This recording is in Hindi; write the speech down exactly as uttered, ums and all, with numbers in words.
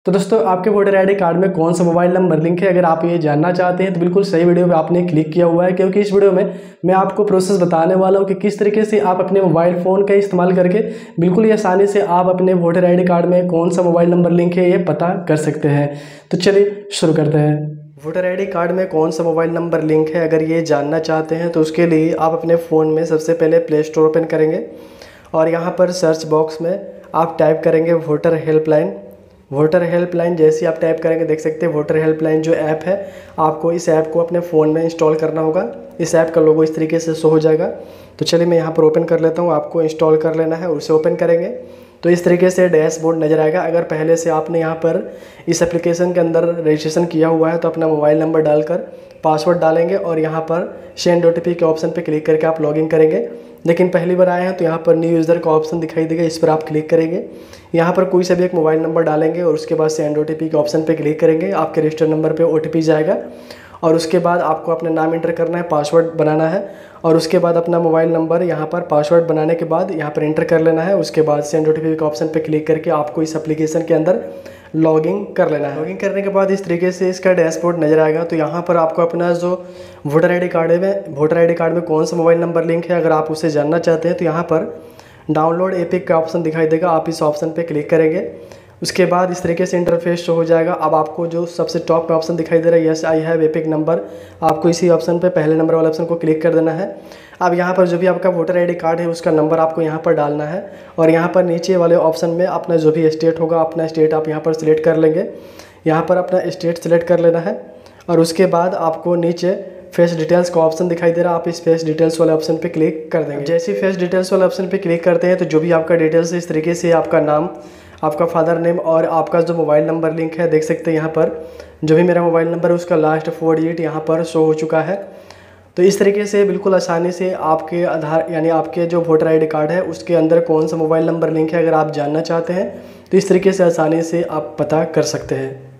तो दोस्तों आपके वोटर आईडी कार्ड में कौन सा मोबाइल नंबर लिंक है, अगर आप ये जानना चाहते हैं तो बिल्कुल सही वीडियो पे आपने क्लिक किया हुआ है, क्योंकि इस वीडियो में मैं आपको प्रोसेस बताने वाला हूं कि किस तरीके से आप अपने मोबाइल फ़ोन का इस्तेमाल करके बिल्कुल ही आसानी से आप अपने वोटर आईडी कार्ड में कौन सा मोबाइल नंबर लिंक है ये पता कर सकते हैं। तो चलिए शुरू करते हैं। वोटर आईडी कार्ड में कौन सा मोबाइल नंबर लिंक है, अगर ये जानना चाहते हैं तो उसके लिए आप अपने फ़ोन में सबसे पहले प्ले स्टोर ओपन करेंगे और यहाँ पर सर्च बॉक्स में आप टाइप करेंगे वोटर हेल्पलाइन। वोटर हेल्पलाइन जैसे ही आप टाइप करेंगे देख सकते हैं वोटर हेल्पलाइन जो ऐप है, आपको इस ऐप को अपने फ़ोन में इंस्टॉल करना होगा। इस ऐप का लोगो इस तरीके से शो हो जाएगा। तो चलिए मैं यहाँ पर ओपन कर लेता हूँ, आपको इंस्टॉल कर लेना है। उसे ओपन करेंगे तो इस तरीके से डैशबोर्ड नज़र आएगा। अगर पहले से आपने यहाँ पर इस एप्लीकेशन के अंदर रजिस्ट्रेशन किया हुआ है तो अपना मोबाइल नंबर डालकर पासवर्ड डालेंगे और यहाँ पर सेंड ओटीपी के ऑप्शन पर क्लिक करके आप लॉगिन करेंगे। लेकिन पहली बार आए हैं तो यहाँ पर न्यू यूज़र का ऑप्शन दिखाई देगा, इस पर आप क्लिक करेंगे। यहाँ पर कोई सा भी एक मोबाइल नंबर डालेंगे और उसके बाद सेंड ओटीपी के ऑप्शन पे क्लिक करेंगे। आपके रजिस्टर नंबर पे ओटीपी जाएगा और उसके बाद आपको अपना नाम इंटर करना है, पासवर्ड बनाना है और उसके बाद अपना मोबाइल नंबर यहाँ पर पासवर्ड बनाने के बाद यहाँ पर इंटर कर लेना है। उसके बाद सेंड ओटीपी के ऑप्शन पे क्लिक करके आपको इस एप्लीकेशन के अंदर लॉगिन कर लेना है। लॉगिन करने के बाद इस तरीके से इसका डैशबोर्ड नज़र आएगा। तो यहाँ पर आपको अपना जो वोटर आईडी कार्ड में वोटर आईडी कार्ड में कौन सा मोबाइल नंबर लिंक है, अगर आप उसे जानना चाहते हैं तो यहाँ पर डाउनलोड एपिक का ऑप्शन दिखाई देगा, आप इस ऑप्शन पे क्लिक करेंगे। उसके बाद इस तरीके से इंटरफेस शो हो जाएगा। अब आपको जो सबसे टॉप में ऑप्शन दिखाई दे रहा है yes I have EPIC number, आपको इसी ऑप्शन पे पहले नंबर वाले ऑप्शन को क्लिक कर देना है। अब यहाँ पर जो भी आपका वोटर आईडी कार्ड है उसका नंबर आपको यहाँ पर डालना है और यहाँ पर नीचे वाले ऑप्शन में अपना जो भी स्टेट होगा अपना स्टेट आप यहाँ पर सिलेक्ट कर लेंगे। यहाँ पर अपना स्टेट सिलेक्ट कर लेना है और उसके बाद आपको नीचे फेस डिटेल्स का ऑप्शन दिखाई दे रहा है, आप इस फेस डिटेल्स वाले ऑप्शन पे क्लिक कर देंगे। जैसे ही फेस डिटेल्स वाले ऑप्शन पे क्लिक करते हैं तो जो भी आपका डिटेल्स है इस तरीके से आपका नाम, आपका फादर नेम और आपका जो मोबाइल नंबर लिंक है देख सकते हैं यहाँ पर जो भी मेरा मोबाइल नंबर है उसका लास्ट फोर डिजिट यहाँ पर शो हो चुका है। तो इस तरीके से बिल्कुल आसानी से आपके आधार यानी आपके जो वोटर आईडी कार्ड है उसके अंदर कौन सा मोबाइल नंबर लिंक है अगर आप जानना चाहते हैं तो इस तरीके से आसानी से आप पता कर सकते हैं।